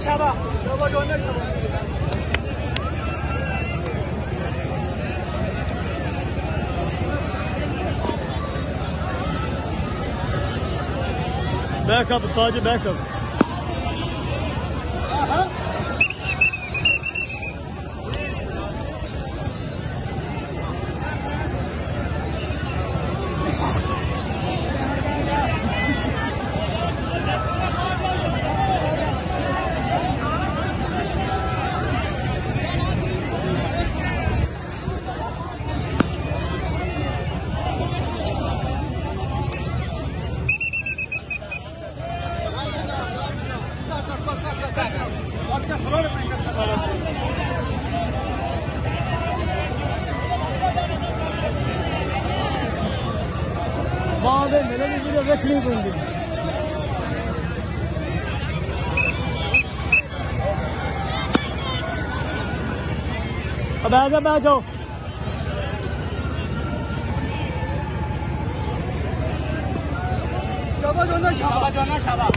शाबा backup उस्ताद जी backup बांधे मिले नहीं रखनी पड़ती अब आ जाओ शाबा शाबा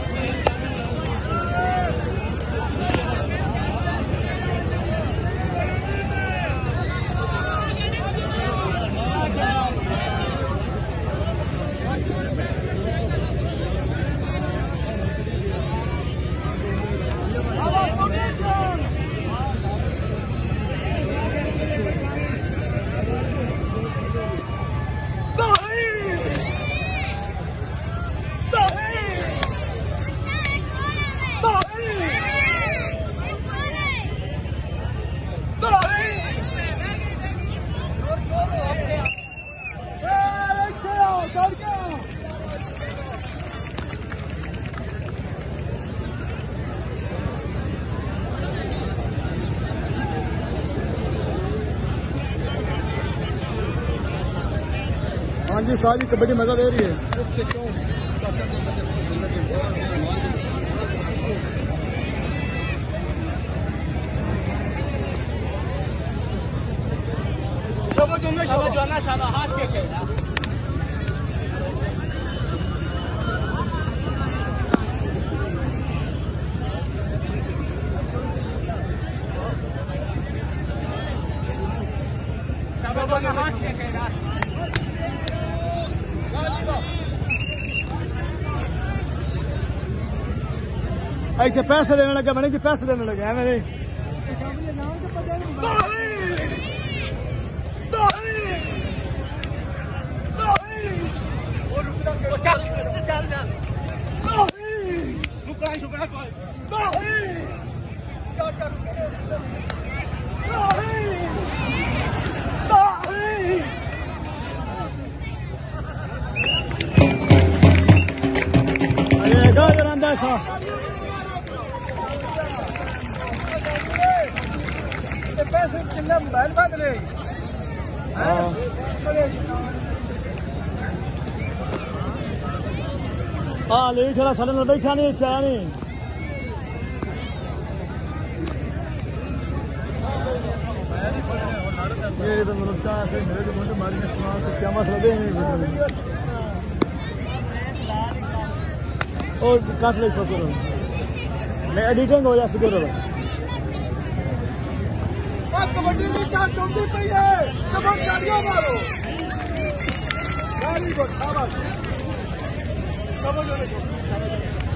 हाँ जी सारी कबड्डी मजा ले रही है शाबा हाथ के खेला हाथ के खेला ऐसे पैसे देने लगे मैंने जी पैसे देने लगे है मेरे अरे गाजर अंदा सा पैसे कितना मोबाइल बदले हाँ ले थोड़ा साढ़े में बैठा नहीं चाह नहीं ये तो मनुष्य ऐसे मेरे को मुझे मारी से क्या मसला दे और काट ले सको मैं एडिटिंग हो जा सको कबड्डी की क्या चलती पई है सब गाड़ियों मारो गाड़ी को शाबाश सब जो